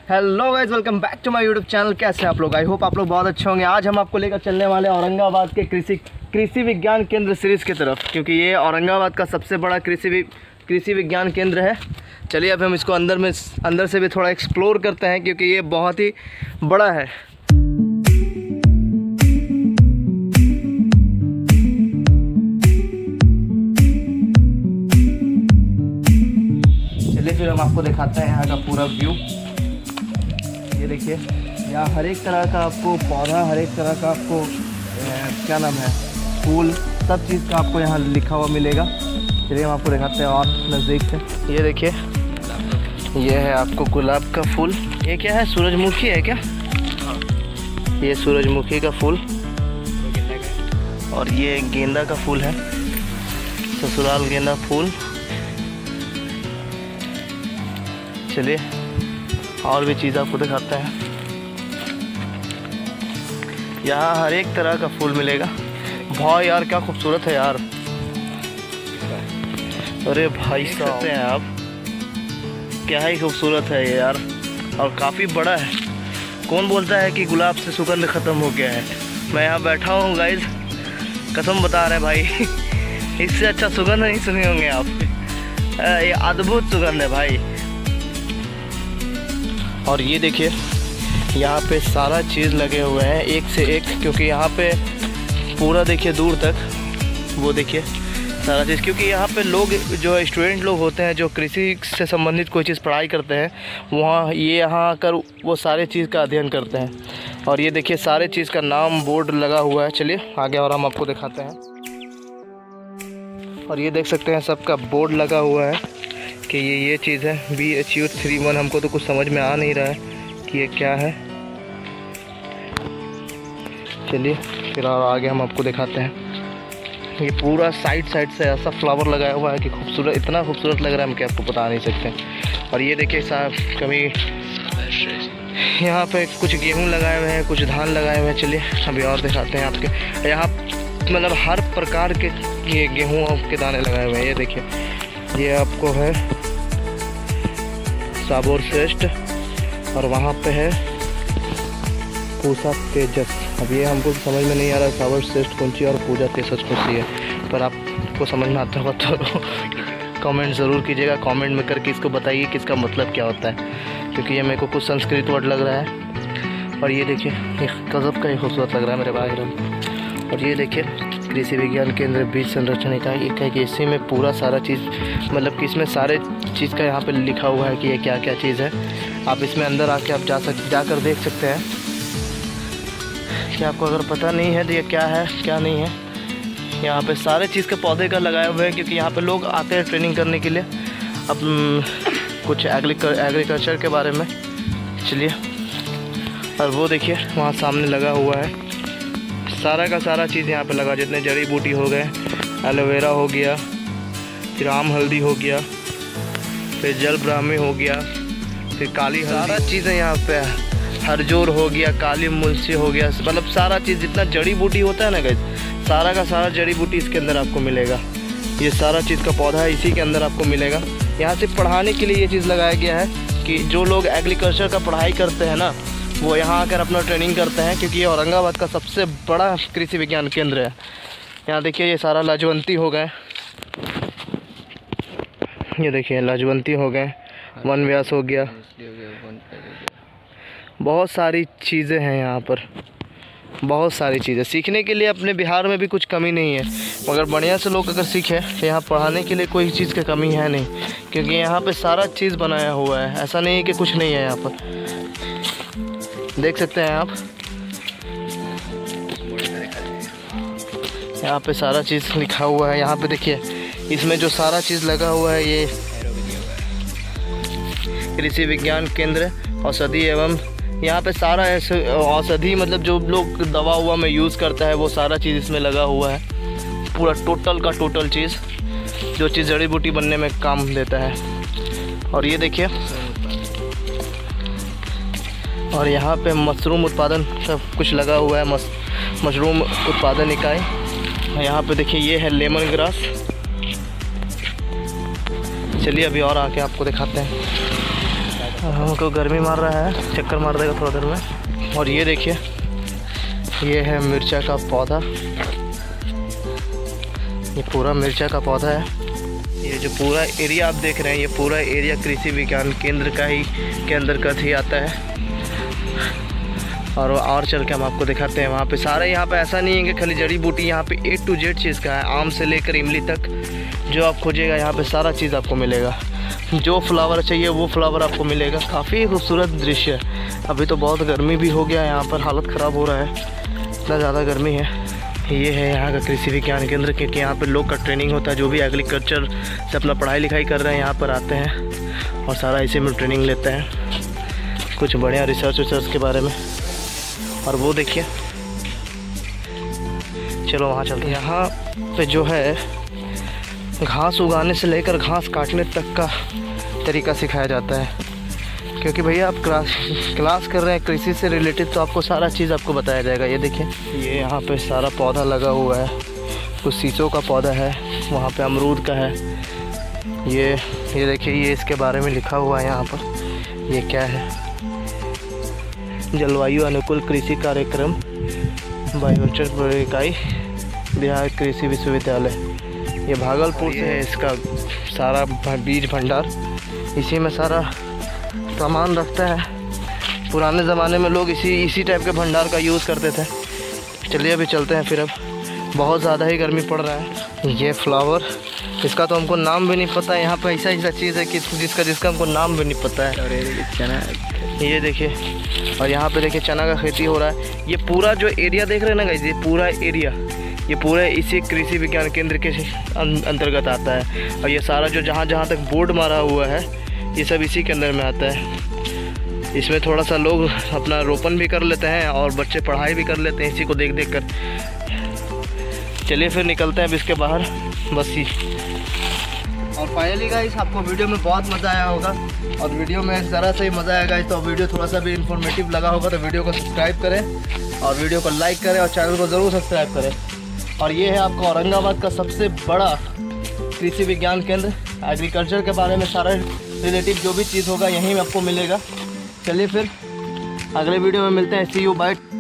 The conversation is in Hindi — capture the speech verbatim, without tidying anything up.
Hello guys, welcome back to my YouTube channel. कैसे हैं आप लोग? आई होप आप लोग बहुत अच्छे होंगे। आज हम आपको लेकर चलने वाले हैं औरंगाबाद के कृषि कृषि विज्ञान केंद्र सीरीज़ की तरफ, क्योंकि ये औरंगाबाद का सबसे बड़ा कृषि कृषि विज्ञान केंद्र है। चलिए अब हम इसको अंदर में अंदर से भी थोड़ा एक्सप्लोर करते हैं, क्योंकि ये बहुत ही बड़ा है। चलिए फिर हम आपको दिखाते हैं यहाँ का पूरा व्यू। ये देखिए, यहाँ हर एक तरह का आपको पौधा, हर एक तरह का आपको ए, क्या नाम है, फूल, सब चीज़ का आपको यहाँ लिखा हुआ मिलेगा। चलिए हम आपको दिखाते हैं और नज़दीक से। ये देखिए, ये है आपको गुलाब का फूल। ये क्या है, सूरजमुखी है क्या? ये सूरजमुखी का फूल, और ये गेंदा का फूल है, ससुराल गेंदा फूल। चलिए और भी चीज़ आपको दिखाते हैं। यहाँ हर एक तरह का फूल मिलेगा। भाई यार क्या खूबसूरत है यार। अरे भाई साहब हैं आप, क्या ही खूबसूरत है ये यार, और काफ़ी बड़ा है। कौन बोलता है कि गुलाब से सुगंध ख़त्म हो गया है? मैं यहाँ बैठा हूँ गाइस, कसम बता रहे हैं भाई, इससे अच्छा सुगंध नहीं सुने होंगे आप। ये अद्भुत सुगंध है भाई। और ये देखिए, यहाँ पे सारा चीज़ लगे हुए हैं एक से एक, क्योंकि यहाँ पे पूरा देखिए दूर तक, वो देखिए सारा चीज़, क्योंकि यहाँ पे लोग जो है स्टूडेंट लोग होते हैं जो कृषि से संबंधित कोई चीज़ पढ़ाई करते हैं, वहाँ ये यहाँ आकर वो सारे चीज़ का अध्ययन करते हैं। और ये देखिए सारे चीज़ का नाम बोर्ड लगा हुआ है। चलिए आगे और हम आपको दिखाते हैं। और ये देख सकते हैं सबका बोर्ड लगा हुआ है कि ये ये चीज़ है B H U three one. हमको तो कुछ समझ में आ नहीं रहा है कि ये क्या है। चलिए फिर और आगे हम आपको दिखाते हैं। ये पूरा साइड साइड से ऐसा फ्लावर लगाया हुआ है कि खूबसूरत, इतना खूबसूरत लग रहा है हम क्या आपको बता नहीं सकते। और ये देखिए साहब, कभी यहाँ पे कुछ गेहूँ लगाए हुए हैं, कुछ धान लगाए हुए हैं। चलिए अभी और दिखाते हैं आपके। यहाँ मतलब हर प्रकार के ये गेहूँ के दाने लगाए हुए हैं। ये देखिए, ये आपको है साबोर श्रेष्ठ, और वहाँ पे है पूसा तेजस। अब ये हमको समझ में नहीं आ रहा है साबोर श्रेष्ठ कौन सी और पूजा तेजस कौन सी है, पर आपको समझ में आता होगा तो कमेंट ज़रूर कीजिएगा। कमेंट में करके इसको बताइए कि इसका मतलब क्या होता है, क्योंकि ये मेरे को कुछ संस्कृत वर्ड लग रहा है। और ये देखिए, ये गजब का ही खूबसूरत लग रहा है मेरे भाई। और ये देखिए, कृषि विज्ञान केंद्र बीज संरक्षण इकाई इकाई कि इसी में पूरा सारा चीज़, मतलब कि इसमें सारे चीज़ का यहाँ पे लिखा हुआ है कि ये क्या क्या चीज़ है। आप इसमें अंदर आके आप जा सक जाकर देख सकते हैं कि आपको अगर पता नहीं है तो ये क्या है क्या नहीं है। यहाँ पे सारे चीज़ के पौधे का लगाए हुए हैं, क्योंकि यहाँ पे लोग आते हैं ट्रेनिंग करने के लिए अब कुछ एग्रीकल्चर के बारे में। चलिए, और वो देखिए वहाँ सामने लगा हुआ है सारा का सारा चीज़ यहाँ पे लगा, जितने जड़ी बूटी हो गए, एलोवेरा हो गया, फिर आम हल्दी हो गया, फिर जल ब्राह्मी हो गया, फिर काली हल्दी, सारा चीज़ें यहाँ पे है। हरजोर हो गया, काली मुलसी हो गया, मतलब सारा चीज़ जितना जड़ी बूटी होता है ना गाइस, सारा का सारा जड़ी बूटी इसके अंदर आपको मिलेगा। ये सारा चीज़ का पौधा है, इसी के अंदर आपको मिलेगा। यहाँ से पढ़ाने के लिए ये चीज़ लगाया गया है कि जो लोग एग्रीकल्चर का पढ़ाई करते हैं ना, वो यहाँ आकर अपना ट्रेनिंग करते हैं, क्योंकि ये औरंगाबाद का सबसे बड़ा कृषि विज्ञान केंद्र है। यहाँ देखिए, ये सारा लाजवंती हो गए, ये देखिए लाजवंती हो गए, वन व्यास हो गया, बहुत सारी चीज़ें हैं यहाँ पर, बहुत सारी चीज़ें सीखने के लिए। अपने बिहार में भी कुछ कमी नहीं है, मगर बढ़िया से लोग अगर सीखे तो यहाँ पढ़ाने के लिए कोई चीज़ की कमी है नहीं, क्योंकि यहाँ पे सारा चीज़ बनाया हुआ है। ऐसा नहीं है कि कुछ नहीं है यहाँ पर, देख सकते हैं आप। यहाँ पे सारा चीज़ लिखा हुआ है। यहाँ पे देखिए, इसमें जो सारा चीज़ लगा हुआ है, ये कृषि विज्ञान केंद्र औषधि एवं, यहाँ पे सारा औषधि मतलब जो लोग दवा हुआ में यूज़ करता है, वो सारा चीज़ इसमें लगा हुआ है। पूरा टोटल का टोटल चीज़, जो चीज़ जड़ी बूटी बनने में काम देता है। और ये देखिए, और यहाँ पे मशरूम उत्पादन सब कुछ लगा हुआ है, मस मशरूम उत्पादन इकाई। यहाँ पे देखिए, ये है लेमन ग्रास। चलिए अभी और आके आपको दिखाते हैं। हमको गर्मी मार रहा है, चक्कर मार देगा थोड़ा देर में। और ये देखिए, ये है मिर्चा का पौधा, ये पूरा मिर्चा का पौधा है। ये जो पूरा एरिया आप देख रहे हैं, ये पूरा एरिया कृषि विज्ञान केंद्र का ही के अंतर्गत ही आता है। और और चल के हम आपको दिखाते हैं वहाँ पे सारे, यहाँ पे ऐसा नहीं है कि खाली जड़ी बूटी, यहाँ पे ए टू जेड चीज़ का है, आम से लेकर इमली तक जो आप खोजेगा यहाँ पे सारा चीज़ आपको मिलेगा। जो फ्लावर चाहिए वो फ्लावर आपको मिलेगा। काफ़ी खूबसूरत दृश्य है। अभी तो बहुत गर्मी भी हो गया, यहाँ पर हालत ख़राब हो रहा है, इतना ज़्यादा गर्मी है। ये है यहाँ का कृषि विज्ञान केंद्र, क्योंकि यहाँ पर लोग का ट्रेनिंग होता है, जो भी एग्रीकल्चर से अपना पढ़ाई लिखाई कर रहे हैं यहाँ पर आते हैं और सारा इसी में ट्रेनिंग लेते हैं, कुछ बढ़िया रिसर्च विसर्च के बारे में। और वो देखिए, चलो वहाँ चलते हैं। यहाँ पे जो है घास उगाने से लेकर घास काटने तक का तरीका सिखाया जाता है, क्योंकि भैया आप क्लास क्लास कर रहे हैं कृषि से रिलेटेड, तो आपको सारा चीज़ आपको बताया जाएगा। ये देखिए, ये यहाँ पे सारा पौधा लगा हुआ है, कुछ शीशों का पौधा है, वहाँ पे अमरूद का है। ये ये देखिए, ये इसके बारे में लिखा हुआ है यहाँ पर। ये क्या है? जलवायु अनुकूल कृषि कार्यक्रम, बायोचर इकाई, बिहार कृषि विश्वविद्यालय। ये भागलपुर से है। इसका सारा बीज भंडार, इसी में सारा सामान रखता है। पुराने ज़माने में लोग इसी इसी टाइप के भंडार का यूज़ करते थे। चलिए अभी चलते हैं फिर, अब बहुत ज़्यादा ही गर्मी पड़ रहा है। ये फ्लावर, इसका तो हमको नाम भी नहीं पता है। यहाँ पे ऐसा ऐसा चीज़ है कि जिसका जिसका हमको नाम भी नहीं पता है। और ये चना, ये देखिए, और यहाँ पे देखिए चना का खेती हो रहा है। ये पूरा जो एरिया देख रहे हैं ना गाइस, ये पूरा एरिया, ये पूरा इसी कृषि विज्ञान केंद्र के अंतर्गत आता है। और ये सारा जो जहाँ जहाँ तक बोर्ड मारा हुआ है, ये सब इसी के अंदर में आता है। इसमें थोड़ा सा लोग अपना रोपण भी कर लेते हैं और बच्चे पढ़ाई भी कर लेते हैं इसी को देख देख कर। चलिए फिर निकलते हैं अब इसके बाहर, बस ही। और फाइनली गाइस, आपको वीडियो में बहुत मज़ा आया होगा, और वीडियो में ज़रा सा ही मज़ा आया गाइस, तो वीडियो थोड़ा सा भी इन्फॉर्मेटिव लगा होगा तो वीडियो को सब्सक्राइब करें और वीडियो को लाइक करें और चैनल को ज़रूर सब्सक्राइब करें। और ये है आपका औरंगाबाद का सबसे बड़ा कृषि विज्ञान केंद्र। एग्रीकल्चर के बारे में सारा रिलेटिव जो भी चीज़ होगा यहीं में आपको मिलेगा। चलिए फिर अगले वीडियो में मिलते हैं। See you, bye.